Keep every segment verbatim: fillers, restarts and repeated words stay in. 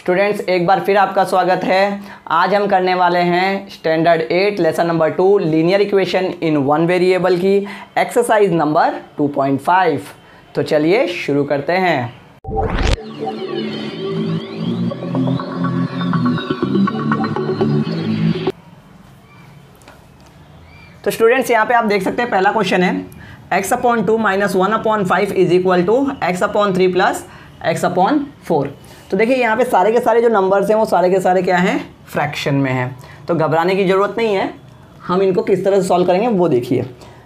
Students एक बार फिर आपका स्वागत है। आज हम करने वाले हैं standard eight lesson number two linear equation in one variable की exercise number two point five. तो चलिए शुरू करते हैं। तो स्टूडेंट्स यहाँ पे आप देख सकते हैं पहला क्वेश्चन है x upon two minus one upon five is equal to x upon three plus x upon four. तो देखिए यहाँ पे सारे के सारे जो नंबर्स हैं वो सारे के सारे क्या हैं, फ्रैक्शन में हैं। तो घबराने की ज़रूरत नहीं है, हम इनको किस तरह से सॉल्व करेंगे वो देखिए।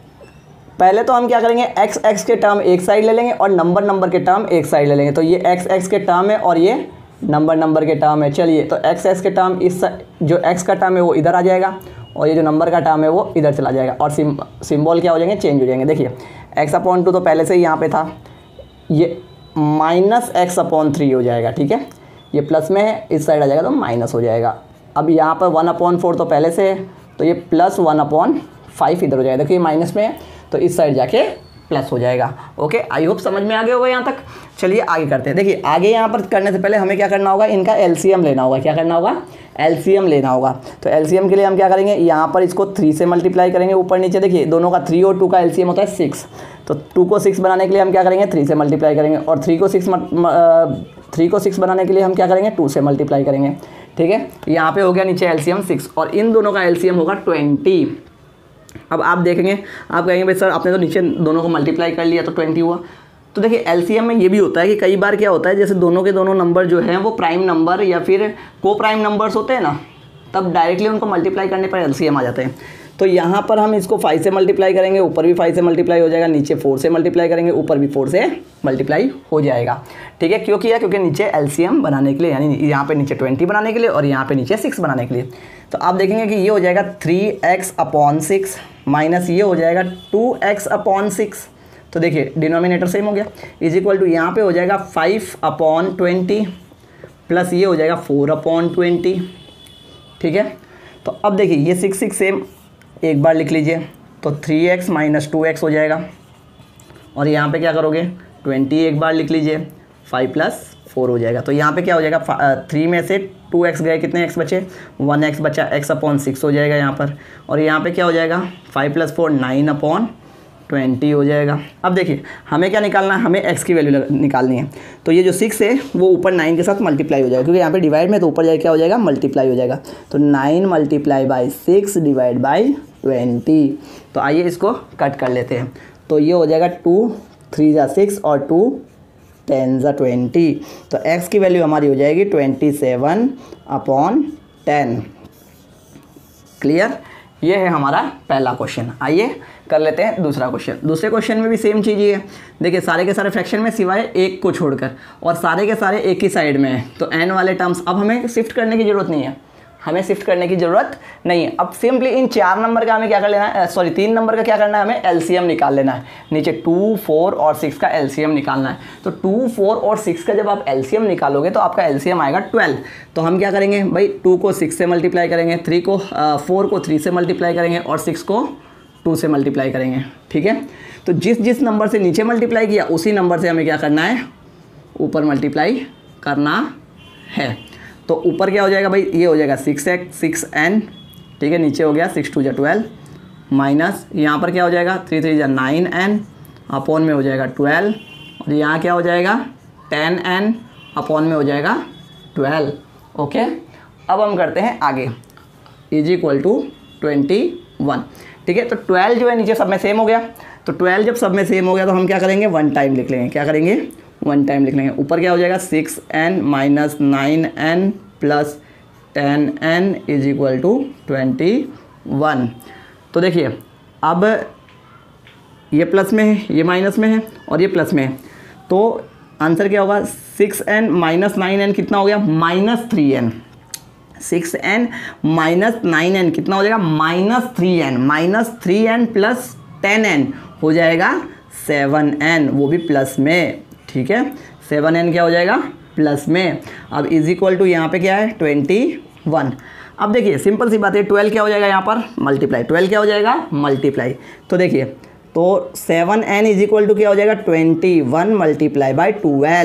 पहले तो हम क्या करेंगे, एक्स एक्स के टर्म एक साइड ले लेंगे और नंबर नंबर के टर्म एक साइड ले लेंगे। तो ये एक्स एक्स के टर्म है और ये नंबर नंबर के टर्म है। चलिए तो एक्स एक्स के टर्म इस जो एक्स का टर्म है वो इधर आ जाएगा और ये जो नंबर का टर्म है वो इधर चला जाएगा और सिम सिम्बॉल क्या हो जाएंगे, चेंज हो जाएंगे। देखिए एक्स अपॉन टू तो पहले से ही यहाँ पे था, ये माइनस एक्स अपॉन थ्री हो जाएगा। ठीक है, ये प्लस में है, इस साइड आ जाएगा तो माइनस हो जाएगा। अब यहाँ पर वन अपॉन फोर तो पहले से है तो ये प्लस वन अपॉन फाइव इधर हो जाएगा। देखिए माइनस में है तो इस साइड जाके प्लस हो जाएगा। ओके, आई होप समझ में आ गया होगा यहाँ तक। चलिए आगे करते हैं। देखिए आगे यहाँ पर करने से पहले हमें क्या करना होगा, इनका एलसीएम लेना होगा। क्या करना होगा, एलसीएम लेना होगा। तो एलसीएम के लिए हम क्या करेंगे, यहाँ पर इसको थ्री से मल्टीप्लाई करेंगे ऊपर नीचे। देखिए दोनों का थ्री और टू का एलसीएम होता है सिक्स। तो टू को सिक्स बनाने के लिए हम क्या करेंगे, थ्री से मल्टीप्लाई करेंगे और थ्री को सिक्स थ्री को सिक्स बनाने के लिए हम क्या करेंगे, टू से मल्टीप्लाई करेंगे। ठीक है, यहाँ पे हो गया नीचे एलसीएम सिक्स और इन दोनों का एलसीएम होगा ट्वेंटी। अब आप देखेंगे, आप कहेंगे भाई सर आपने तो नीचे दोनों को मल्टीप्लाई कर लिया तो ट्वेंटी हुआ। तो देखिए एलसीएम में ये भी होता है कि कई बार क्या होता है, जैसे दोनों के दोनों नंबर जो हैं वो प्राइम नंबर या फिर को प्राइम नंबर्स होते हैं ना, तब डायरेक्टली उनको मल्टीप्लाई करने पर एलसीएम आ जाते हैं। तो यहाँ पर हम इसको फाइव से मल्टीप्लाई करेंगे, ऊपर भी फाइव से मल्टीप्लाई हो जाएगा, नीचे फोर से मल्टीप्लाई करेंगे, ऊपर भी फोर से मल्टीप्लाई हो जाएगा। ठीक है, क्यों किया, क्योंकि नीचे एलसीएम बनाने के लिए, यानी यहाँ पे नीचे ट्वेंटी बनाने के लिए और यहाँ पे नीचे सिक्स बनाने के लिए। तो आप देखेंगे कि ये हो जाएगा three x upon six minus ये हो जाएगा टू एक्स अपॉन सिक्स। तो देखिए डिनोमिनेटर सेम हो गया, इज इक्वल टू यहाँ पे हो जाएगा फाइव अपॉन ट्वेंटी प्लस ये हो जाएगा फोर अपॉन ट्वेंटी। ठीक है, तो अब देखिए ये सिक्स सिक्स सेम एक बार लिख लीजिए, तो three x minus two x हो जाएगा और यहाँ पे क्या करोगे, ट्वेंटी एक बार लिख लीजिए, फाइव प्लस फोर हो जाएगा। तो यहाँ पे क्या हो जाएगा, थ्री में से टू एक्स गए, कितने एक्स बचे, वन एक्स बचा, एक्स अपॉन सिक्स हो जाएगा यहाँ पर। और यहाँ पे क्या हो जाएगा, five plus four nine upon twenty हो जाएगा। अब देखिए हमें क्या निकालना है, हमें x की वैल्यू निकालनी है। तो ये जो सिक्स है वो ऊपर नाइन के साथ मल्टीप्लाई हो जाएगा, क्योंकि यहाँ पे डिवाइड में तो ऊपर जाए क्या हो जाएगा, मल्टीप्लाई हो जाएगा। तो nine multiply by six divide by twenty. तो आइए इसको कट कर लेते हैं। तो ये हो जाएगा टू थ्री ज़ा सिक्स और टू टेन ज़ा ट्वेंटी। तो x की वैल्यू हमारी हो जाएगी twenty seven upon ten. Clear, ये है हमारा पहला क्वेश्चन। आइए कर लेते हैं दूसरा क्वेश्चन। दूसरे क्वेश्चन में भी सेम चीज़ ही है। देखिए सारे के सारे फ्रैक्शन में सिवाय एक को छोड़कर और सारे के सारे एक ही साइड में है। तो एन वाले टर्म्स, अब हमें शिफ्ट करने की ज़रूरत नहीं है, हमें शिफ्ट करने की ज़रूरत नहीं है। अब सिंपली इन चार नंबर का हमें क्या कर लेना है, सॉरी तीन नंबर का क्या करना है, हमें एलसीएम निकाल लेना है। नीचे टू फोर और सिक्स का एलसीएम निकालना है। तो टू फोर और सिक्स का जब आप एलसीएम निकालोगे तो आपका एलसीएम आएगा ट्वेल्व। तो हम क्या करेंगे भाई, टू को सिक्स से मल्टीप्लाई करेंगे, थ्री को फोर को थ्री से मल्टीप्लाई करेंगे और सिक्स को टू से मल्टीप्लाई करेंगे। ठीक है, तो जिस जिस नंबर से नीचे मल्टीप्लाई किया उसी नंबर से हमें क्या करना है, ऊपर मल्टीप्लाई करना है। तो ऊपर क्या हो जाएगा भाई, ये हो जाएगा सिक्स एक्स सिक्स एन। ठीक है, नीचे हो गया सिक्स टू जा ट्वेल्व माइनस यहाँ पर क्या हो जाएगा, थ्री थ्री जा नाइन एन अपॉन में हो जाएगा ट्वेल्व और यहाँ क्या हो जाएगा, टेन एन अपॉन में हो जाएगा ट्वेल्व। ओके, अब हम करते हैं आगे, is equal to twenty one. ठीक है, तो ट्वेल्व जो है नीचे सब में सेम हो गया। तो ट्वेल्व जब सब में सेम हो गया तो हम क्या करेंगे, वन टाइम लिख लेंगे। क्या करेंगे, वन टाइम लिख लेंगे। ऊपर क्या हो जाएगा, six n minus nine n plus ten n is equal to twenty one. तो देखिए अब ये प्लस में है, ये माइनस में है और ये प्लस में है। तो आंसर क्या होगा, six n minus nine n कितना हो गया, minus three n. Six n minus nine n कितना हो जाएगा, minus three n. Minus three n plus ten n हो जाएगा सेवन एन, वो भी प्लस में। ठीक है, सेवन एन क्या हो जाएगा, प्लस में। अब इज इक्वल टू यहाँ पे क्या है, ट्वेंटी वन। अब देखिए सिंपल सी बात है, ट्वेल्व क्या हो जाएगा यहाँ पर, मल्टीप्लाई। ट्वेल्व क्या हो जाएगा, मल्टीप्लाई। तो देखिए तो seven n is equal to क्या हो जाएगा, twenty one multiply by twelve.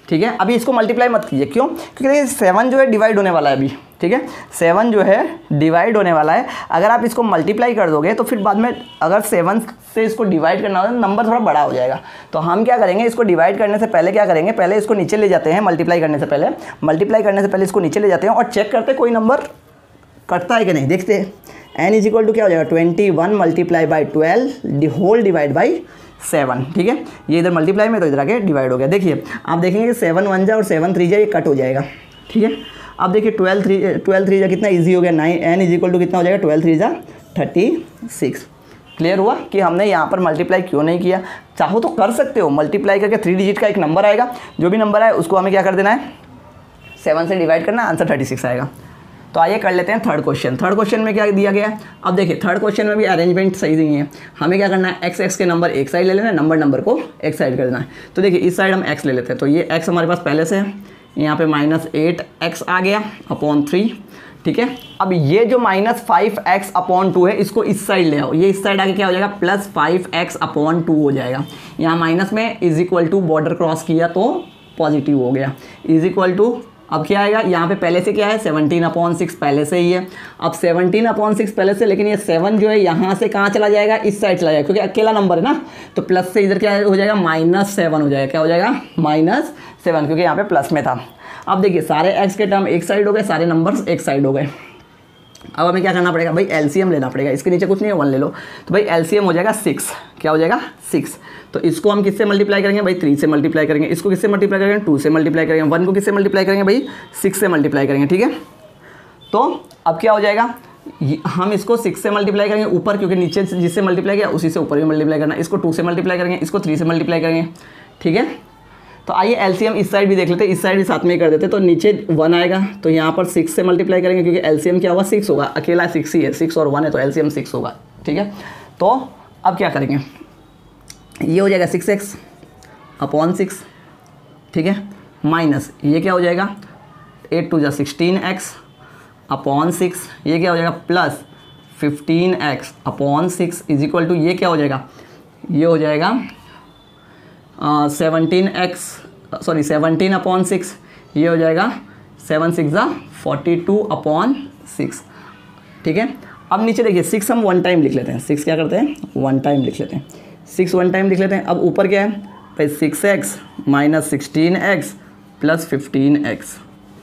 ठीक है। अभी इसको मल्टीप्लाई मत कीजिए, क्यों? क्योंकि सेवन जो है डिवाइड होने वाला है अभी, ठीक है। सेवन जो है डिवाइड होने वाला है, अगर आप इसको मल्टीप्लाई कर दोगे तो फिर बाद में अगर सेवन से इसको डिवाइड करना होगा तो नंबर थोड़ा बड़ा हो जाएगा। तो हम क्या करेंगे, इसको डिवाइड करने से पहले क्या करेंगे, पहले इसको नीचे ले जाते हैं, मल्टीप्लाई करने से पहले मल्टीप्लाई करने से पहले इसको नीचे ले जाते हैं और चेक करते हैं कोई नंबर कटता है कि नहीं। देखते हैं एन इज इक्वल टू क्या हो जाएगा, twenty one multiply by twelve whole divide by seven, ठीक है। ये इधर मल्टीप्लाई में तो इधर आके डिवाइड हो गया। देखिए आप देखेंगे कि सेवन वन जा और सेवन थ्री जा ये कट हो जाएगा, ठीक है। अब देखिए ट्वेल्व थ्री ट्वेल्व थ्री जा कितना ईजी हो गया, nine n is equal to कितना हो जाएगा, ट्वेल्व थ्री जा थर्टी सिक्स। क्लियर हुआ कि हमने यहाँ पर मल्टीप्लाई क्यों नहीं किया। चाहो तो कर सकते हो, मल्टीप्लाई करके थ्री डिजिट का एक नंबर आएगा, जो भी नंबर आए उसको हमें क्या कर देना है, सेवन से डिवाइड करना, आंसर थर्टी सिक्स आएगा। तो आइए कर लेते हैं थर्ड क्वेश्चन। थर्ड क्वेश्चन में क्या दिया गया है, अब देखिए थर्ड क्वेश्चन में भी अरेंजमेंट सही नहीं है। हमें क्या करना है, एक्स एक्स के नंबर एक साइड ले लेना है, नंबर नंबर को एक साइड कर देना है। तो देखिए इस साइड हम एक्स ले लेते हैं, तो ये एक्स हमारे पास पहले से है, यहाँ पे माइनस एट एक्स आ गया अपॉन थ्री, ठीक है। अब ये जो minus five x upon two है इसको इस साइड ले आओ, ये इस साइड आके क्या हो जाएगा, plus five x upon two हो जाएगा। यहाँ माइनस में is equal to border cross किया तो पॉजिटिव हो गया, इज इक्वल टू अब क्या आएगा, यहाँ पे पहले से क्या है, सेवनटीन अपॉन सिक्स पहले से ही है। अब सेवनटीन अपॉन सिक्स पहले से, लेकिन ये सेवन जो है यहाँ से कहाँ चला जाएगा, इस साइड चला जाएगा, क्योंकि अकेला नंबर है ना। तो प्लस से इधर क्या हो जाएगा, माइनस सेवन हो जाएगा, क्या हो जाएगा, माइनस सेवन, क्योंकि यहाँ पे प्लस में था। अब देखिए सारे एक्स के टर्म एक साइड हो गए, सारे नंबर्स एक साइड हो गए। अब हमें क्या करना पड़ेगा भाई, एलसीएम लेना पड़ेगा। इसके नीचे कुछ नहीं है, वन ले लो। तो भाई एलसीएम हो जाएगा सिक्स, क्या हो जाएगा, सिक्स। तो इसको हम किससे मल्टीप्लाई करेंगे भाई, थ्री से मल्टीप्लाई करेंगे। इसको किससे मल्टीप्लाई करेंगे, टू से मल्टीप्लाई करेंगे। वन को किससे मल्टीप्लाई करेंगे भाई, सिक्स से मल्टीप्लाई करेंगे, ठीक है। तो अब क्या हो जाएगा, हम इसको सिक्स से मल्टीप्लाई करेंगे ऊपर, क्योंकि नीचे जिससे मल्टीप्लाई किया उसी से ऊपर भी मल्टीप्लाई करना। इसको टू से मल्टीप्लाई करेंगे, इसको थ्री से मल्टीप्लाई करेंगे, ठीक है। तो आइए एलसीएम इस साइड भी देख लेते हैं, इस साइड भी साथ में ही कर देते। तो नीचे वन आएगा, तो यहाँ पर सिक्स से मल्टीप्लाई करेंगे, क्योंकि एलसीएम क्या होगा, सिक्स होगा, अकेला सिक्स ही है, सिक्स और वन है तो एलसीएम सिक्स होगा, ठीक है। तो अब क्या करेंगे, ये हो जाएगा सिक्स एक्स अपॉन सिक्स, ठीक है, माइनस ये क्या हो जाएगा, एट टू जा सिक्सटीन एक्स अपॉन सिक्स, ये क्या हो जाएगा, plus fifteen x upon six is equal to ये क्या हो जाएगा, ये हो जाएगा seventeen x sorry seventeen upon six, ये हो जाएगा सेवन सिक्स ज़ा फोर्टी टू अपॉन सिक्स, ठीक है। अब नीचे देखिए सिक्स हम वन टाइम लिख लेते हैं, सिक्स क्या करते हैं, वन टाइम लिख लेते हैं, सिक्स वन टाइम लिख लेते हैं। अब ऊपर क्या है भाई, six x minus sixteen x plus fifteen x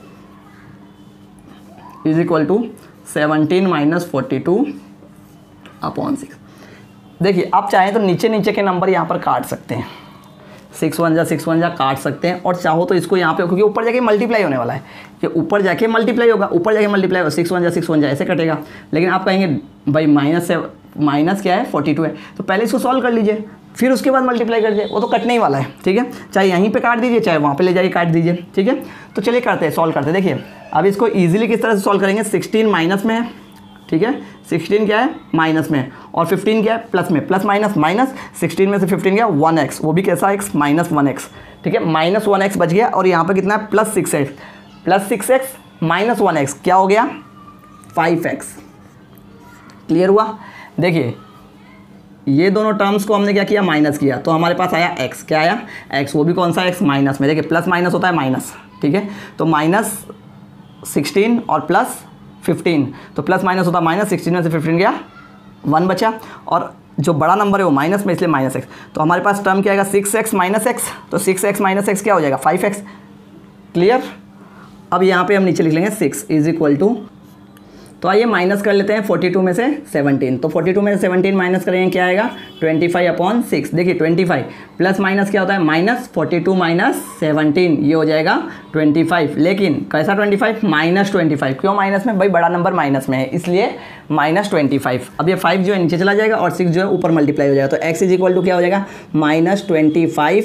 is equal to seventeen minus forty two upon six. देखिए आप चाहें तो नीचे नीचे के नंबर यहाँ पर काट सकते हैं, सिक्स वन जा सिक्स वन जा काट सकते हैं, और चाहो तो इसको यहाँ पे, क्योंकि ऊपर जाके मल्टीप्लाई होने वाला है, कि ऊपर जाके मल्टीप्लाई होगा, ऊपर जाके मल्टीप्लाई होगा, सिक्स वन जा सिक्स वन जा ऐसे कटेगा। लेकिन आप कहेंगे भाई माइनस से माइनस क्या है, फोर्टी टू है, तो पहले इसको सॉल्व कर लीजिए, फिर उसके बाद मल्टीप्लाई कर दीजिए, वो तो कटने ही वाला है, ठीक है। चाहे यहीं पे काट दीजिए, चाहे वहाँ पे ले जाके काट दीजिए, ठीक है। तो चलिए करते हैं, सॉल्व करते हैं। देखिए अब इसको ईजिली किस तरह से सॉल्व करेंगे, सिक्सटीन माइनस में है, ठीक है, सिक्सटीन क्या है माइनस में, और फिफ्टीन क्या है प्लस में, प्लस माइनस माइनस, सिक्सटीन में से फिफ्टीन क्या है वन एक्स, वो भी कैसा एक्स, माइनस वन एक्स, ठीक है, माइनस वन एक्स बच गया। और यहाँ पे कितना है, plus six x, plus six x minus one x क्या हो गया, फाइव एक्स। क्लियर हुआ। देखिए ये दोनों टर्म्स को हमने क्या किया, माइनस किया, तो हमारे पास आया x, क्या आया x, वो भी कौन सा x, माइनस में। देखिए प्लस माइनस होता है माइनस, ठीक है। तो माइनस सिक्सटीन और प्लस फिफ्टीन, तो प्लस माइनस होता है माइनस, सिक्सटीन में से फिफ्टीन गया वन बचा, और जो बड़ा नंबर है वो माइनस में, इसलिए माइनस एक्स। तो हमारे पास टर्म क्या आएगा, सिक्स एक्स माइनस एक्स, तो सिक्स एक्स माइनस एक्स क्या हो जाएगा, फाइव एक्स। क्लियर। अब यहाँ पे हम नीचे लिख लेंगे सिक्स इज इक्वल टू, तो आइए माइनस कर लेते हैं फोर्टी टू में से सेवनटीन, तो फोर्टी टू में से सेवनटीन माइनस करेंगे क्या आएगा, ट्वेंटी फाइव अपॉन सिक्स। देखिए ट्वेंटी फाइव प्लस माइनस क्या होता है, minus, forty two minus seventeen, ये हो जाएगा ट्वेंटी फाइव। लेकिन कैसा twenty five, minus twenty five, क्यों माइनस में भाई, बड़ा नंबर माइनस में है इसलिए माइनस ट्वेंटी फाइव। अब ये फाइव जो है नीचे चला जाएगा और सिक्स जो है ऊपर मल्टीप्लाई हो जाएगा, तो एक्स इज इक्वल टू क्या हो जाएगा, minus twenty five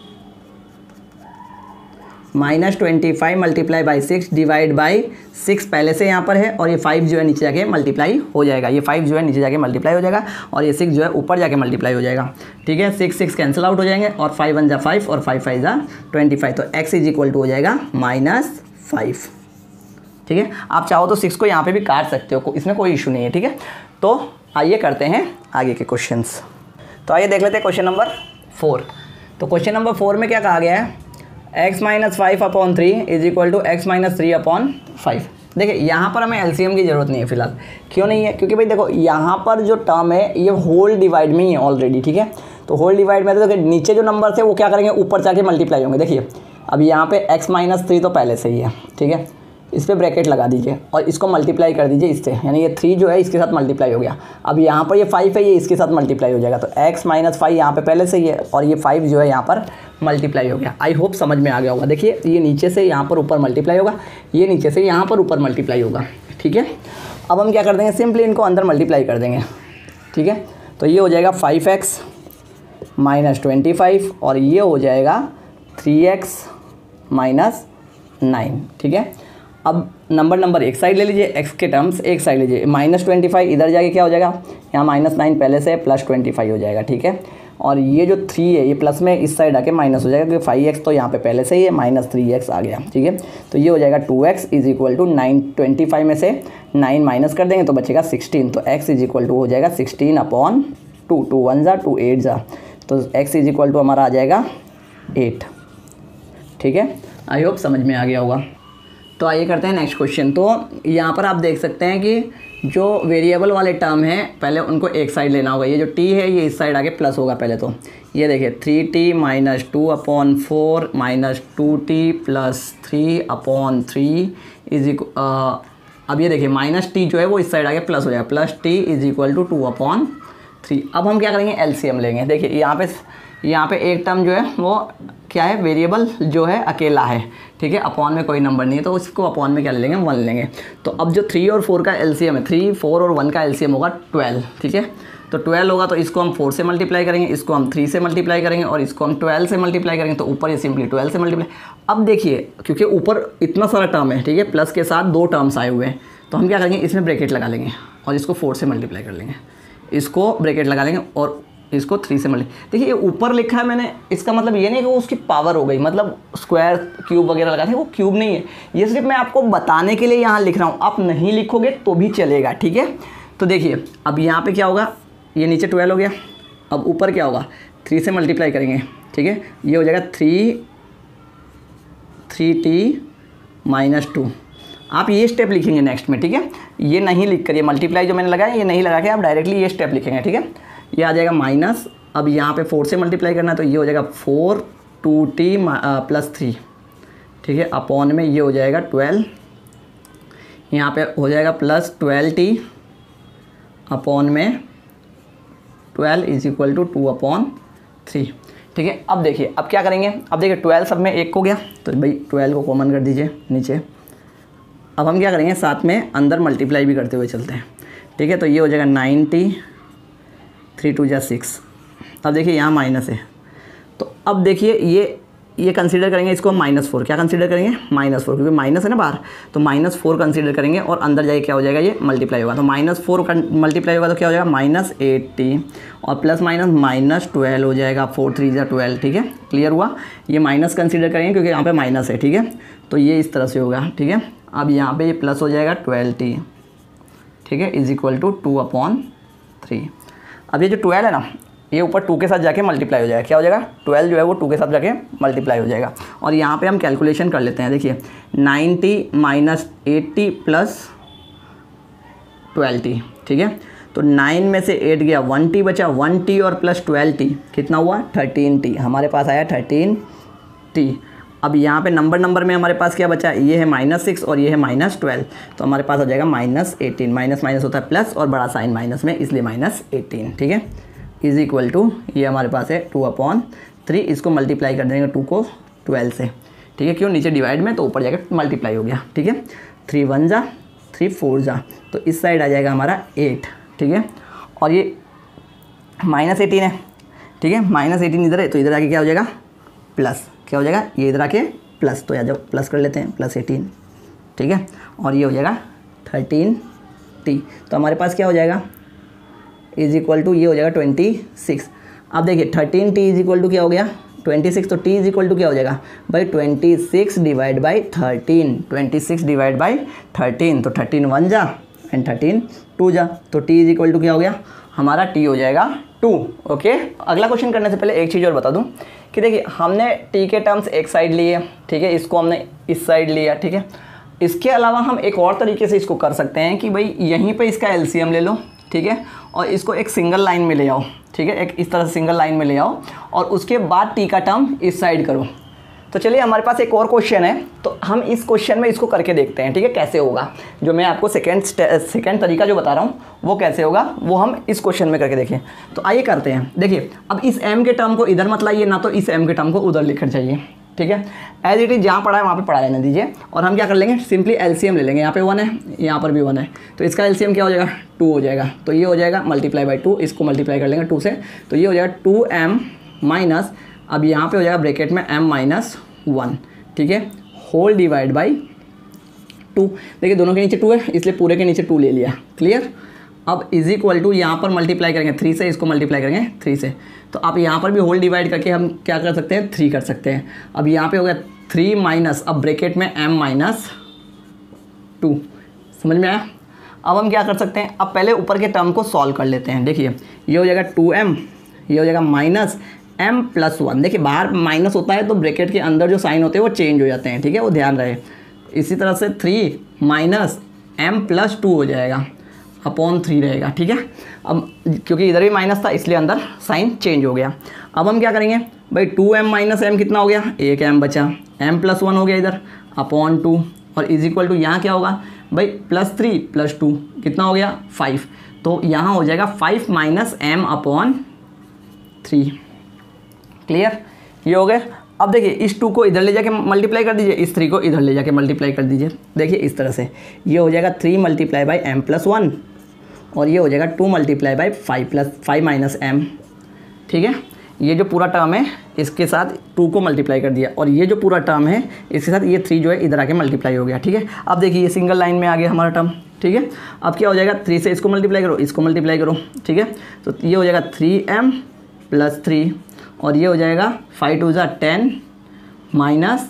minus twenty five multiply by six divide by six पहले से यहाँ पर है, और ये फाइव जो है नीचे जाके मल्टीप्लाई हो जाएगा, ये फाइव जो है नीचे जाके मल्टीप्लाई हो जाएगा, और ये सिक्स जो है ऊपर जाके मल्टीप्लाई हो जाएगा, ठीक है। सिक्स सिक्स कैंसिल आउट हो जाएंगे, और फाइव वन जा फाइव और फाइव फाइव जा ट्वेंटी फाइव, तो एक्स इज इक्वल टू हो जाएगा माइनस फाइव, ठीक है। आप चाहो तो सिक्स को यहाँ पे भी काट सकते हो, इसमें कोई इशू नहीं है, ठीक है। तो आइए करते हैं आगे के क्वेश्चंस। तो आइए देख लेते हैं क्वेश्चन नंबर फोर। तो क्वेश्चन नंबर फोर में क्या कहा गया है, x minus five upon three is equal to x minus three upon five. देखिए यहाँ पर हमें एलसीएम की ज़रूरत नहीं है फिलहाल। क्यों नहीं है? क्योंकि भाई देखो यहाँ पर जो टर्म है ये होल डिवाइड में ही है ऑलरेडी, ठीक है। तो होल डिवाइड में तो देखिए नीचे जो नंबर है वो क्या करेंगे, ऊपर जाके मल्टीप्लाई होंगे। देखिए अब यहाँ पे x माइनस थ्री तो पहले से ही है, ठीक है। इस पर ब्रैकेट लगा दीजिए और इसको मल्टीप्लाई कर दीजिए इससे, यानी ये थ्री जो है इसके साथ मल्टीप्लाई हो गया। अब यहाँ पर ये फाइव है, ये इसके साथ मल्टीप्लाई हो जाएगा। तो x माइनस फाइव यहाँ पे पहले से ही है और ये फाइव जो है यहाँ पर मल्टीप्लाई हो गया। आई होप समझ में आ गया होगा। देखिए ये नीचे से यहाँ पर ऊपर मल्टीप्लाई होगा, ये नीचे से यहाँ पर ऊपर मल्टीप्लाई होगा, ठीक है। अब हम क्या कर देंगे, सिंपली इनको अंदर मल्टीप्लाई कर देंगे, ठीक है। तो ये हो जाएगा five x minus twenty five और ये हो जाएगा थ्री एक्स माइनस नाइन, ठीक है। अब नंबर नंबर एक साइड ले लीजिए, एक्स के टर्म्स एक साइड लीजिए। माइनस ट्वेंटी फाइव इधर जाके क्या हो जाएगा, यहाँ माइनस नाइन पहले से प्लस ट्वेंटी फाइव हो जाएगा, ठीक है। और ये जो थ्री है ये प्लस में इस साइड आके माइनस हो जाएगा, क्योंकि फाइव एक्स तो यहाँ पे पहले से ही है, माइनस थ्री एक्स आ गया, ठीक है। तो ये हो जाएगा two x is equal to nine, twenty five में से नाइन माइनस कर देंगे तो बचेगा सिक्सटीन। तो एक्स इज इक्वल टू हो जाएगा sixteen upon two, two one ज़ा टू एट ज़ा, तो एक्स इज इक्वल टू हमारा आ जाएगा एट, ठीक है। आई होप समझ में आ गया होगा। तो आइए करते हैं नेक्स्ट क्वेश्चन। तो यहाँ पर आप देख सकते हैं कि जो वेरिएबल वाले टर्म हैं पहले उनको एक साइड लेना होगा। ये जो टी है ये इस साइड आके प्लस होगा पहले। तो ये देखिए three t minus two upon four minus two t plus three upon three is equal, अब ये देखिए माइनस टी जो है वो इस साइड आके प्लस हो जाएगा, plus t is equal to two upon three. अब हम क्या करेंगे, एलसीएम लेंगे। देखिए यहाँ पे यहाँ पे एक टर्म जो है वो क्या है, वेरिएबल जो है अकेला है, ठीक है। अपॉन में कोई नंबर नहीं है तो उसको अपॉन में क्या ले लेंगे, वन लेंगे। तो अब जो थ्री और फोर का एलसीएम है, थ्री फोर और वन का एलसीएम होगा ट्वेल्व, ठीक है। तो ट्वेल्व होगा तो इसको हम फोर से मल्टीप्लाई करेंगे, इसको हम थ्री से मल्टीप्लाई करेंगे और इसको हम ट्वेल्व से मल्टीप्लाई करेंगे। तो ऊपर ये सिंपली ट्वेल्व से मल्टीप्लाई। अब देखिए क्योंकि ऊपर इतना सारा टर्म है, ठीक है, प्लस के साथ दो टर्म्स आए हुए हैं, तो हम क्या करेंगे, इसमें ब्रैकेट लगा लेंगे और इसको फोर से मल्टीप्लाई कर लेंगे, इसको ब्रैकेट लगा लेंगे और इसको थ्री से मल्टी। देखिए ये ऊपर लिखा है मैंने, इसका मतलब ये नहीं कि वो उसकी पावर हो गई, मतलब स्क्वायर क्यूब वगैरह लगा थे, वो क्यूब नहीं है। ये सिर्फ मैं आपको बताने के लिए यहाँ लिख रहा हूँ, आप नहीं लिखोगे तो भी चलेगा, ठीक है। तो देखिए अब यहाँ पे क्या होगा, ये नीचे ट्वेल्व हो गया, अब ऊपर क्या होगा, थ्री से मल्टीप्लाई करेंगे, ठीक है। ये हो जाएगा three three t minus two. आप ये स्टेप लिखेंगे नेक्स्ट में, ठीक है। ये नहीं लिख कर, ये मल्टीप्लाई जो मैंने लगाया ये नहीं लगा के आप डायरेक्टली ये स्टेप लिखेंगे, ठीक है। ये आ जाएगा माइनस, अब यहाँ पे फोर से मल्टीप्लाई करना है तो ये हो जाएगा four two t plus three, ठीक है, अपॉन में ये हो जाएगा ट्वेल्व, यहाँ पे हो जाएगा प्लस ट्वेल्व टी अपॉन में twelve is equal to two upon three, ठीक है। अब देखिए अब क्या करेंगे, अब देखिए ट्वेल्व सब में एक हो गया तो भाई ट्वेल्व को कॉमन कर दीजिए नीचे। अब हम क्या करेंगे, साथ में अंदर मल्टीप्लाई भी करते हुए चलते हैं, ठीक है। तो ये हो जाएगा नाइन्टी, थ्री टू जा सिक्स। अब देखिए यहाँ माइनस है, तो अब देखिए ये ये कंसीडर करेंगे इसको माइनस फोर। क्या कंसीडर करेंगे, माइनस फोर, क्योंकि माइनस है ना बाहर, तो माइनस फोर कंसीडर करेंगे और अंदर जाके क्या हो जाएगा, ये मल्टीप्लाई होगा। तो माइनस फोर मल्टीप्लाई होगा तो क्या हो जाएगा, माइनस एट्टी और प्लस माइनस माइनस ट्वेल्व हो जाएगा, फोर थ्री जा ट्वेल्व, ठीक है। क्लियर हुआ, ये माइनस कंसीडर करेंगे क्योंकि यहाँ पे माइनस है, ठीक है। तो ये इस तरह से होगा, ठीक है। अब यहाँ पे ये प्लस हो जाएगा ट्वेल्व टी, ठीक है, is equal to two upon three. अब ये जो ट्वेल्व है ना ये ऊपर टू के साथ जाके मल्टीप्लाई हो जाएगा, क्या हो जाएगा, ट्वेल्व जो है वो टू के साथ जाके मल्टीप्लाई हो जाएगा। और यहाँ पे हम कैलकुलेशन कर लेते हैं। देखिए ninety minus eighty plus twelve t, ठीक है। तो नाइन में से एट गया, वन टी बचा, वन टी और प्लस ट्वेल्व टी कितना हुआ, थर्टीन टी। हमारे पास आया थर्टीन टी। अब यहाँ पे नंबर नंबर में हमारे पास क्या बचा, ये है माइनस सिक्स और ये है माइनस ट्वेल्व, तो हमारे पास आ जाएगा माइनस एटीन। माइनस माइनस होता है प्लस और बड़ा साइन माइनस में, इसलिए माइनस एटीन, ठीक है, इज इक्वल टू ये हमारे पास है टू अपॉन थ्री। इसको मल्टीप्लाई कर देंगे टू को ट्वेल्व से, ठीक है। क्यों, नीचे डिवाइड में तो ऊपर जाकर मल्टीप्लाई हो गया, ठीक है। थ्री वन जा, थ्री फोर जा, तो इस साइड आ जाएगा हमारा एट, ठीक है। और ये माइनस एटीन है, ठीक है, माइनस एटीन इधर है तो इधर आके क्या हो जाएगा, प्लस, क्या हो जाएगा, ये इधर आके प्लस, तो यहाँ जब प्लस कर लेते हैं, प्लस एटीन, ठीक है। और ये हो जाएगा थर्टीन टी, तो हमारे पास क्या हो जाएगा, इज इक्वल टू ये हो जाएगा ट्वेंटी सिक्स। अब देखिए thirteen t is equal to क्या हो गया, ट्वेंटी सिक्स। तो टी इज इक्वल टू क्या हो जाएगा भाई, twenty six divide by thirteen, twenty six divide by thirteen, तो थर्टीन वन जा एंड थर्टीन टू जा, तो टी इज इक्वल टू क्या हो गया, हमारा टी हो जाएगा टू। ओके, अगला क्वेश्चन करने से पहले एक चीज़ और बता दूं कि देखिए हमने टी के टर्म्स एक साइड लिए, ठीक है, इसको हमने इस साइड लिया, ठीक है। इसके अलावा हम एक और तरीके से इसको कर सकते हैं कि भाई यहीं पे इसका एलसीएम ले लो, ठीक है, और इसको एक सिंगल लाइन में ले आओ, ठीक है, एक इस तरह से सिंगल लाइन में ले आओ और उसके बाद टी का टर्म इस साइड करो। तो चलिए हमारे पास एक और क्वेश्चन है, तो हम इस क्वेश्चन में इसको करके देखते हैं, ठीक है, कैसे होगा। जो मैं आपको सेकेंड सेकेंड तरीका जो बता रहा हूँ वो कैसे होगा वो हम इस क्वेश्चन में करके देखें। तो आइए करते हैं। देखिए अब इस m के टर्म को इधर मत लाइए, ना तो इस m के टर्म को उधर लिखना चाहिए, ठीक है। एज इट इज जहाँ पढ़ा है वहाँ पे पढ़ा रहने दीजिए और हम क्या कर लेंगे, सिंपली एलसीएम ले लेंगे। यहाँ पे वन है, यहाँ पर भी वन है, तो इसका एलसीएम क्या हो जाएगा, टू हो जाएगा। तो ये हो जाएगा मल्टीप्लाई बाई टू, इसको मल्टीप्लाई कर लेंगे टू से, तो ये हो जाएगा टू एम माइनस, अब यहाँ पे हो जाएगा ब्रैकेट में m माइनस वन, ठीक है, होल डिवाइड बाई टू। देखिए दोनों के नीचे टू है इसलिए पूरे के नीचे टू ले लिया, क्लियर। अब इज इक्वल टू यहाँ पर मल्टीप्लाई करेंगे थ्री से, इसको मल्टीप्लाई करेंगे थ्री से, तो आप यहाँ पर भी होल डिवाइड करके हम क्या कर सकते हैं, थ्री कर सकते हैं। अब यहाँ पे हो गया थ्री माइनस, अब ब्रैकेट में m माइनस टू, समझ में आया। अब हम क्या कर सकते हैं, अब पहले ऊपर के टर्म को सॉल्व कर लेते हैं। देखिए ये हो जाएगा टू एम, ये हो जाएगा माइनस m प्लस वन। देखिए बाहर माइनस होता है तो ब्रैकेट के अंदर जो साइन होते हैं वो चेंज हो जाते हैं, ठीक है, वो ध्यान रहे। इसी तरह से three minus m plus two हो जाएगा, अपॉन थ्री रहेगा, ठीक है। अब क्योंकि इधर भी माइनस था इसलिए अंदर साइन चेंज हो गया। अब हम क्या करेंगे भाई, टू एम माइनस एम कितना हो गया, एक एम बचा, एम प्लस वन हो गया इधर, अपॉन टू, और इज इक्वल टू यहाँ क्या होगा भाई, प्लस थ्री प्लस टू कितना हो गया, फाइव। तो यहाँ हो जाएगा five minus m upon three, clear, ये हो गए। अब देखिए इस टू को इधर ले जाके मल्टीप्लाई कर दीजिए, इस थ्री को इधर ले जाके मल्टीप्लाई कर दीजिए। देखिए इस तरह से ये हो जाएगा three multiply by m plus one, और ये हो जाएगा two multiply by five plus five minus m, ठीक है। ये जो पूरा टर्म है इसके साथ टू को मल्टीप्लाई कर दिया, और ये जो पूरा टर्म है इसके साथ ये थ्री जो है इधर आके मल्टीप्लाई हो गया, ठीक है। अब देखिए ये सिंगल लाइन में आ गया हमारा टर्म, ठीक है। अब क्या हो जाएगा, थ्री से इसको मल्टीप्लाई करो, इसको मल्टीप्लाई करो, ठीक है। तो ये हो जाएगा थ्री एम प्लस थ्री, और ये हो जाएगा फाइव टू ज़ा टेन माइनस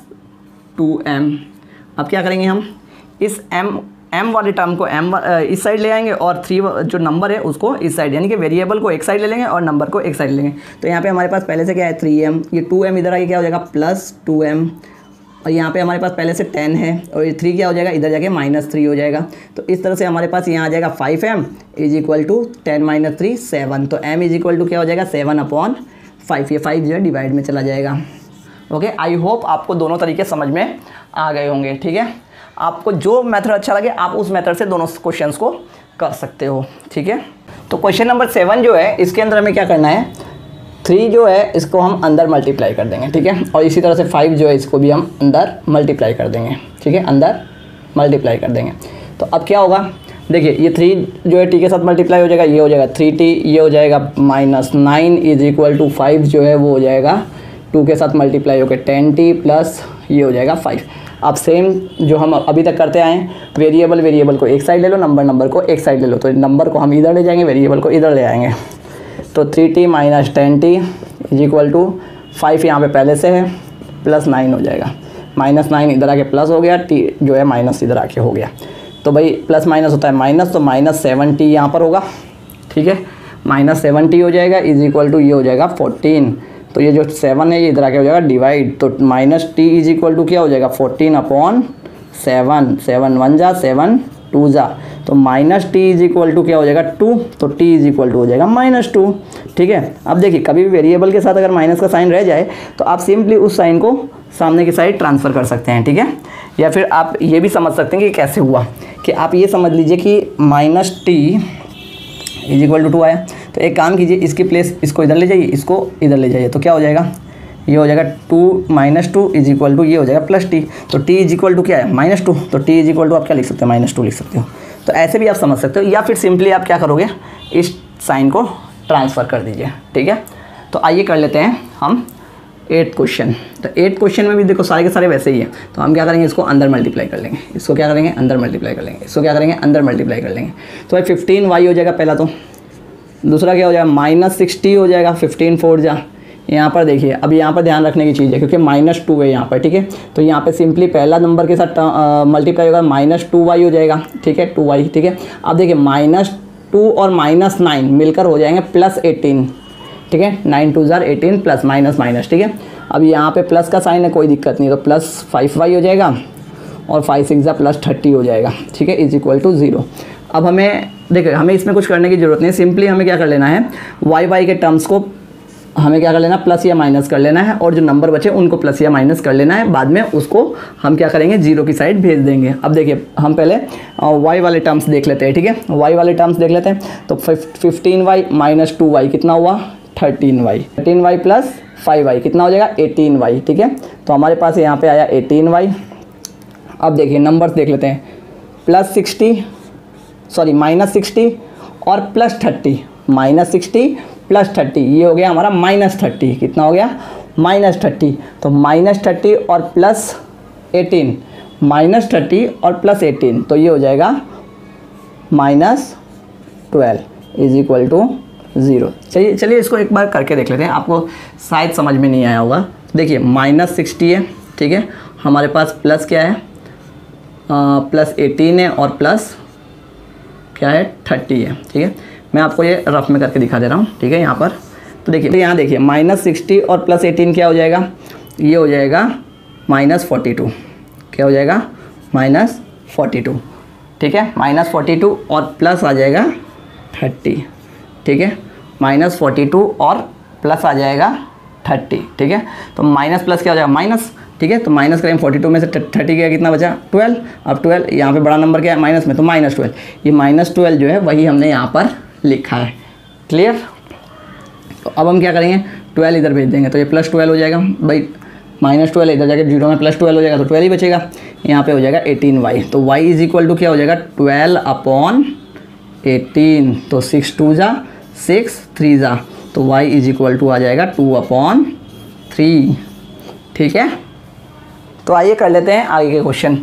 टू एम। अब क्या करेंगे हम, इस m m वाले टर्म को m इस साइड ले आएंगे और थ्री जो नंबर है उसको इस साइड, यानी कि वेरिएबल को एक साइड ले लेंगे और नंबर को एक साइड ले लेंगे। तो यहाँ पे हमारे पास पहले से क्या है, थ्री एम, ये टू एम इधर आके क्या हो जाएगा प्लस टू एम, और यहाँ पे हमारे पास पहले से टेन है, और ये थ्री क्या हो जाएगा इधर जाके माइनस थ्री हो जाएगा। तो इस तरह से हमारे पास यहाँ आ जाएगा five m is equal to ten minus three seven, तो m इज इक्वल टू क्या हो जाएगा, सेवन अपॉन फाइव, ये फाइव जो है डिवाइड में चला जाएगा। ओके, आई होप आपको दोनों तरीके समझ में आ गए होंगे, ठीक है। आपको जो मेथड अच्छा लगे आप उस मेथड से दोनों क्वेश्चंस को कर सकते हो, ठीक है। तो क्वेश्चन नंबर सेवन जो है इसके अंदर हमें क्या करना है, थ्री जो है इसको हम अंदर मल्टीप्लाई कर देंगे, ठीक है, और इसी तरह से फाइव जो है इसको भी हम अंदर मल्टीप्लाई कर देंगे, ठीक है, अंदर मल्टीप्लाई कर देंगे। तो अब क्या होगा, देखिए ये थ्री जो है टी के साथ मल्टीप्लाई हो जाएगा, ये हो जाएगा थ्री टी, ये हो जाएगा minus nine is equal to five जो है वो हो जाएगा टू के साथ मल्टीप्लाई होकर टेन टी प्लस ये हो जाएगा फाइव। अब सेम जो हम अभी तक करते आए हैं, वेरिएबल वेरिएबल को एक साइड ले लो, नंबर नंबर को एक साइड ले लो, तो नंबर को हम इधर ले जाएंगे, वेरिएबल को इधर ले आएंगे। तो three t minus ten t is equal to five यहाँ पे पहले से है प्लस नाइन हो जाएगा, माइनस नाइन इधर आके प्लस हो गया, टी जो है माइनस इधर आके हो गया। तो भाई प्लस माइनस होता है माइनस, तो माइनस सेवन टी यहाँ पर होगा, ठीक है, माइनस सेवन टी हो जाएगा इज इक्वल टू ये हो जाएगा फोर्टीन। तो ये जो सेवन है ये इधर आके हो जाएगा डिवाइड, तो minus t is equal to क्या हो जाएगा, fourteen upon seven, seven one जा सेवन टू जा, तो minus t is equal to क्या हो जाएगा टू, तो टी इज इक्वल टू हो जाएगा माइनस टू, ठीक है। अब देखिए कभी भी वेरिएबल के साथ अगर माइनस का साइन रह जाए तो आप सिंपली उस साइन को सामने की साइड ट्रांसफ़र कर सकते हैं, ठीक है। या फिर आप ये भी समझ सकते हैं कि कैसे हुआ, कि आप ये समझ लीजिए कि minus t is equal to two आया, तो एक काम कीजिए, इसकी प्लेस इसको इधर ले जाइए, इसको इधर ले जाइए, तो क्या हो जाएगा, ये हो जाएगा two minus two is equal to ये हो जाएगा प्लस टी, तो टी इज इक्वल टू क्या है माइनस टू, तो टी इज इक्वल टू आप क्या लिख सकते हो, माइनस टू लिख सकते हो। तो ऐसे भी आप समझ सकते हो, या फिर सिंपली आप क्या करोगे, इस साइन को ट्रांसफ़र कर दीजिए, ठीक है। तो आइए कर लेते हैं हम एट क्वेश्चन। तो एट क्वेश्चन में भी देखो सारे के सारे वैसे ही है, तो हम क्या करेंगे, इसको अंदर मल्टीप्लाई कर लेंगे, इसको क्या करेंगे अंदर मल्टीप्लाई कर लेंगे, इसको क्या करेंगे अंदर मल्टीप्लाई कर लेंगे। तो भाई फिफ्टीन वाई हो जाएगा पहला, तो दूसरा क्या हो जाएगा माइनस सिक्सटी हो जाएगा, फिफ्टीन फोर जा, यहाँ पर देखिए अब यहाँ पर ध्यान रखने की चीज़ है क्योंकि माइनस टू है यहाँ पर, ठीक है। तो यहाँ पे सिंपली पहला नंबर के साथ मल्टीप्लाई होगा, माइनस टू वाई हो जाएगा, ठीक है, टू वाई, ठीक है। अब देखिए माइनस टू और माइनस नाइन मिलकर हो जाएंगे प्लस एटीन, ठीक है, नाइन टू ज़ार एटीन प्लस माइनस माइनस, ठीक है। अब यहाँ पे प्लस का साइन है, कोई दिक्कत नहीं, तो प्लस फाइव वाई हो जाएगा और फाइव सिक्स ज़ा प्लस थर्टी हो जाएगा, ठीक है, इज इक्वल टू ज़ीरो। अब हमें देखिए, हमें इसमें कुछ करने की ज़रूरत नहीं है, सिंपली हमें क्या कर लेना है, वाई वाई के टर्म्स को हमें क्या कर लेना, प्लस या माइनस कर लेना है, और जो नंबर बचे उनको प्लस या माइनस कर लेना है, बाद में उसको हम क्या करेंगे, जीरो की साइड भेज देंगे। अब देखिए, हम पहले वाई वाले टर्म्स देख लेते हैं, ठीक है, वाई वाले टर्म्स देख लेते हैं। तो fifteen y minus two y कितना हुआ, thirteen y, thirteen y plus five y कितना हो जाएगा, एटीन वाई, ठीक है। तो हमारे पास यहाँ पे आया एटीन वाई। अब देखिए नंबर्स देख लेते हैं, plus sixty sorry minus sixty और plus thirty, minus sixty plus thirty, ये हो गया हमारा माइनस थर्टी, कितना हो गया, माइनस थर्टी। तो माइनस थर्टी और प्लस एटीन, माइनस थर्टी और प्लस एटीन, तो ये हो जाएगा minus twelve is equal to zero. चलिए चलिए इसको एक बार करके देख लेते हैं, आपको शायद समझ में नहीं आया होगा। देखिए माइनस सिक्सटी है, ठीक है, हमारे पास प्लस क्या है, प्लस एटीन है और प्लस क्या है, थर्टी है, ठीक है। मैं आपको ये रफ में करके दिखा दे रहा हूँ, ठीक है, यहाँ पर। तो देखिए, तो यहाँ देखिए माइनस सिक्सटी और प्लस एटीन क्या हो जाएगा, ये हो जाएगा माइनस फोर्टी टू, क्या हो जाएगा, माइनस फोर्टी टू, ठीक है, माइनस फोर्टी टू और प्लस आ जाएगा थर्टी, ठीक है, माइनस फोर्टी टू और प्लस आ जाएगा थर्टी, ठीक है। तो माइनस प्लस क्या हो जाएगा, माइनस, ठीक है। तो माइनस करेंगे फोर्टी टू में से थर्टी का कितना बचा, ट्वेल्व। अब ट्वेल्व यहाँ पे बड़ा नंबर क्या है, माइनस में, तो माइनस ट्वेल्व, ये माइनस ट्वेल्व जो है वही हमने यहाँ पर लिखा है, क्लियर। तो अब हम क्या करेंगे, ट्वेल्व इधर भेज देंगे, तो ये प्लस ट्वेल्व हो जाएगा भाई, माइनस ट्वेल्व इधर जाके जीरो में प्लस ट्वेल्व हो जाएगा, तो ट्वेल्व ही बचेगा। यहाँ पे हो जाएगा एटीन वाई, तो वाई इज इक्वल टू क्या हो जाएगा, ट्वेल्व अपॉन एटीन, तो सिक्स टू ज़ा सिक्स, थ्री ज़ा, तो वाई इज इक्वल टू आ जाएगा टू अपॉन थ्री, ठीक है। तो आइए कर लेते हैं आगे के क्वेश्चन।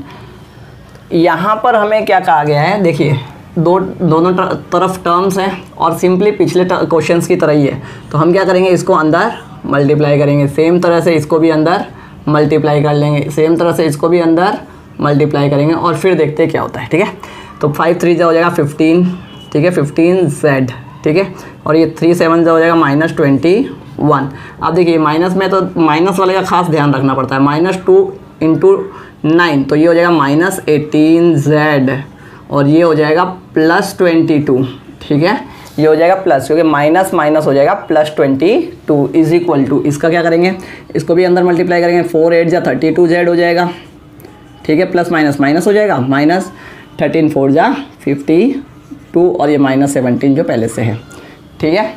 यहाँ पर हमें क्या कहा गया है, देखिए दो दोनों तरफ टर्म्स हैं और सिंपली पिछले क्वेश्चंस की तरह ही है। तो हम क्या करेंगे, इसको अंदर मल्टीप्लाई करेंगे, सेम तरह से इसको भी अंदर मल्टीप्लाई कर लेंगे, सेम तरह से इसको भी अंदर मल्टीप्लाई करेंगे और फिर देखते हैं क्या होता है, ठीक है। तो फाइव थ्री जा हो जाएगा फिफ्टीन, ठीक है, फिफ्टीन जेड, ठीक है, और ये थ्री सेवन जा हो जाएगा माइनस ट्वेंटी वन। अब देखिए माइनस में तो माइनस वाले का खास ध्यान रखना पड़ता है, माइनस टू इंटू नाइन, तो ये हो जाएगा माइनस एटीन जेड, और ये हो जाएगा प्लस ट्वेंटी टू, ठीक है, ये हो जाएगा प्लस, क्योंकि माइनस माइनस हो जाएगा plus twenty two is equal to, इसका क्या करेंगे, इसको भी अंदर मल्टीप्लाई करेंगे, फोर एट जा थर्टी टू जेड हो जाएगा, ठीक है, प्लस माइनस माइनस हो जाएगा, माइनस थर्टीन फोर जा फिफ्टी टू, और ये माइनस सेवनटीन जो पहले से है, ठीक है।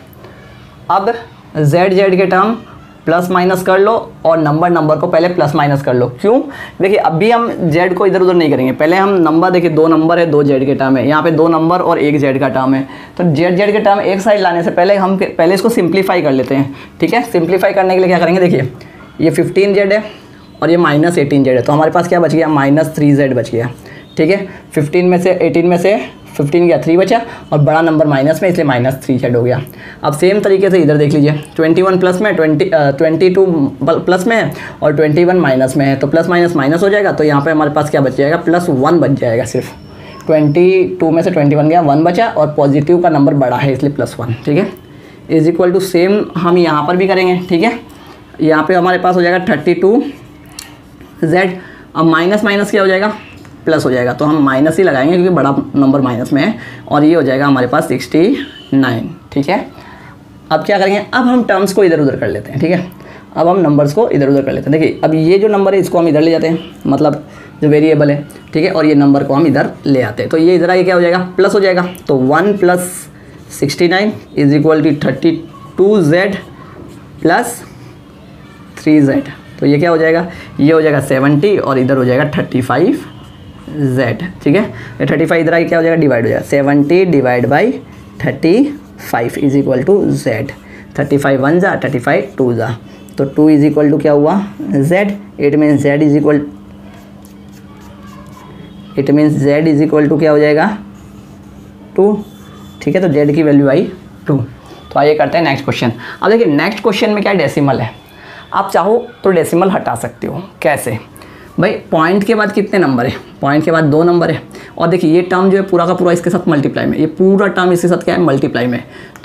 अब जेड जेड के टर्म प्लस माइनस कर लो और नंबर नंबर को पहले प्लस माइनस कर लो, क्यों, देखिए अभी हम जेड को इधर उधर नहीं करेंगे, पहले हम नंबर, देखिए दो नंबर है, दो जेड के टर्म है, यहाँ पे दो नंबर और एक जेड का टर्म है, तो जेड जेड के टर्म एक साइड लाने से पहले हम पहले इसको सिंप्लीफाई कर लेते हैं, ठीक है। सिंप्लीफाई करने के लिए क्या करेंगे, देखिए ये फिफ्टीन जेड है और ये माइनस एटीन जेड है, तो हमारे पास क्या बच गया, माइनस थ्री जेड बच गया, ठीक है। फिफ्टीन में से एटीन में से फिफ्टीन गया, थ्री बचा और बड़ा नंबर माइनस में, इसलिए माइनस थ्री जेड हो गया। अब सेम तरीके से इधर देख लीजिए, ट्वेंटी वन प्लस में, ट्वेंटी ट्वेंटी टू प्लस में है और ट्वेंटी वन माइनस में है, तो प्लस माइनस माइनस हो जाएगा, तो यहाँ पे हमारे पास क्या बच जाएगा, प्लस वन बच जाएगा सिर्फ, ट्वेंटी टू में से ट्वेंटी वन गया, वन बचा और पॉजिटिव का नंबर बड़ा है इसलिए प्लस वन, ठीक है, इज इक्वल टू सेम हम यहाँ पर भी करेंगे, ठीक है। यहाँ पर हमारे पास हो जाएगा थर्टी टू जेड, अब माइनस माइनस क्या हो जाएगा, प्लस हो जाएगा, तो हम माइनस ही लगाएंगे क्योंकि बड़ा नंबर माइनस में है, और ये हो जाएगा हमारे पास सिक्सटी नाइन, ठीक है। अब क्या करेंगे, अब हम टर्म्स को इधर उधर कर लेते हैं, ठीक है, अब हम नंबर्स को इधर उधर कर लेते हैं। देखिए अब ये जो नंबर है इसको हम इधर ले जाते हैं, मतलब जो वेरिएबल है, ठीक है, और ये नंबर को हम इधर ले आते हैं, तो ये इधर आगे क्या हो जाएगा, प्लस हो जाएगा, तो one plus sixty nine is equal to thirty two z plus three z, तो ये क्या हो जाएगा, ये हो जाएगा सेवेंटी और इधर हो जाएगा थर्टी फाइव जेड, ठीक है। ये थर्टी फाइव इधर आके क्या हो जाएगा, डिवाइड हो जाएगा, seventy divide by thirty five is equal to z, thirty five one जा, थर्टी फाइव टू जा, तो टू इज इक्वल टू क्या हुआ, z, it means z is equal it means z is equal to क्या हो जाएगा, to, ठीक है। तो जेड की वैल्यू आई टू। तो आइए करते हैं नेक्स्ट क्वेश्चन। अब देखिए नेक्स्ट क्वेश्चन में क्या डेसिमल है, आप चाहो तो डेसिमल हटा सकते हो, कैसे भाई, पॉइंट के बाद कितने नंबर है, पॉइंट के बाद दो नंबर है, और देखिए ये टर्म जो है पूरा का पूरा इसके साथ मल्टीप्लाई में, ये पूरा टर्म इसके साथ क्या है, मल्टीप्लाई में, तो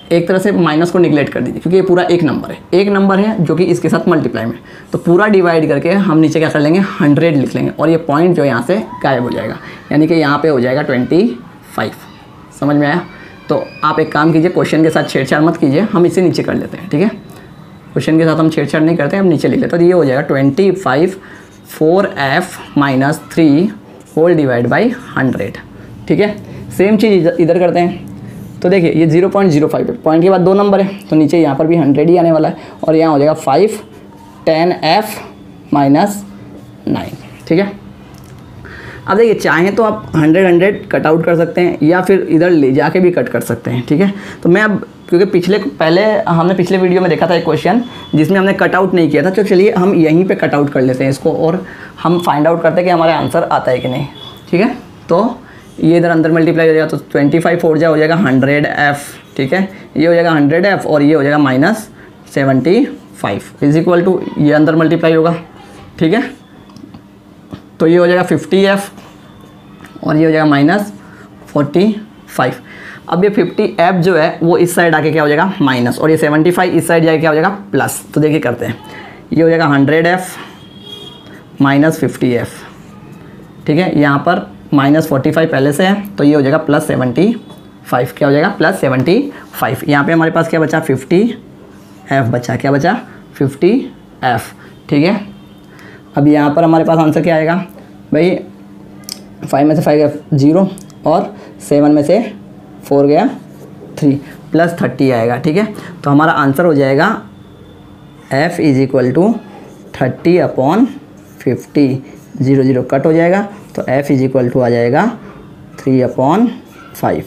एक तरह से माइनस को निगलेक्ट कर दीजिए, क्योंकि ये पूरा एक नंबर है, एक नंबर है जो कि इसके साथ मल्टीप्लाई में, तो पूरा डिवाइड करके हम नीचे क्या कर लेंगे, हंड्रेड लिख लेंगे, और ये पॉइंट जो यहाँ से गायब हो जाएगा, यानी कि यहाँ पे हो जाएगा ट्वेंटी फाइव। समझ में आया? तो आप एक काम कीजिए, क्वेश्चन के साथ छेड़छाड़ मत कीजिए, हम इसे नीचे कर लेते हैं, ठीक है। क्वेश्चन के साथ हम छेड़छाड़ नहीं करते, हम नीचे लिख लेते हैं। तो ये हो जाएगा twenty five four f minus three whole divide by hundred, ठीक है। सेम चीज़ इधर करते हैं। तो देखिए ये जीरो पॉइंट जीरो फाइव है, पॉइंट के बाद दो नंबर है, तो नीचे यहाँ पर भी हंड्रेड ही आने वाला है, और यहाँ हो जाएगा five ten f minus nine, ठीक है। अब देखिए चाहें तो आप हंड्रेड हंड्रेड कट आउट कर सकते हैं, या फिर इधर ले जाके भी कट कर सकते हैं, ठीक है। तो मैं अब, क्योंकि पिछले पहले हमने पिछले वीडियो में देखा था एक क्वेश्चन जिसमें हमने कट आउट नहीं किया था, तो चलिए हम यहीं पे कट आउट कर लेते हैं इसको, और हम फाइंड आउट करते हैं कि हमारा आंसर आता है कि नहीं, ठीक है। तो ये इधर अंदर मल्टीप्लाई हो जाएगा, तो ट्वेंटी फाइव फोर जा हो जाएगा हंड्रेड एफ, ठीक है। ये हो जाएगा हंड्रेड एफ, और ये हो जाएगा minus seventy five is equal to, ये अंदर मल्टीप्लाई होगा, ठीक है। तो ये हो जाएगा फिफ्टी एफ, और ये हो जाएगा माइनस फोर्टी फाइव। अब ये फिफ्टी एफ जो है वो इस साइड आके क्या हो जाएगा, माइनस, और ये सेवेंटी फाइव इस साइड जाके क्या हो जाएगा, प्लस। तो देखिए करते हैं, ये हो जाएगा hundred f minus fifty f, ठीक है। यहाँ पर माइनस फोर्टी फाइव पहले से है, तो ये हो जाएगा प्लस सेवेंटी फाइव, क्या हो जाएगा, प्लस सेवेंटी फाइव। यहाँ पे हमारे पास क्या बचा, फिफ्टी एफ बचा, क्या बचा, फिफ्टी एफ, ठीक है। अब यहाँ पर हमारे पास आंसर क्या आएगा भाई, फाइव में से फाइव गया जीरो, और सेवन में से फोर गया थ्री, प्लस थर्टी आएगा, ठीक है। तो हमारा आंसर हो जाएगा f is equal to thirty upon fifty, zero zero cut हो जाएगा, तो f इज इक्वल टू आ जाएगा three upon five.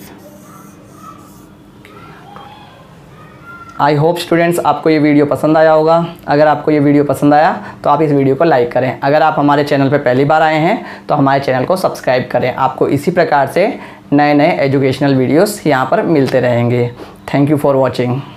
I hope students आपको ये वीडियो पसंद आया होगा। अगर आपको ये वीडियो पसंद आया तो आप इस वीडियो को लाइक करें। अगर आप हमारे चैनल पर पहली बार आए हैं तो हमारे चैनल को सब्सक्राइब करें। आपको इसी प्रकार से नए नए एजुकेशनल वीडियोस यहाँ पर मिलते रहेंगे। Thank you for watching.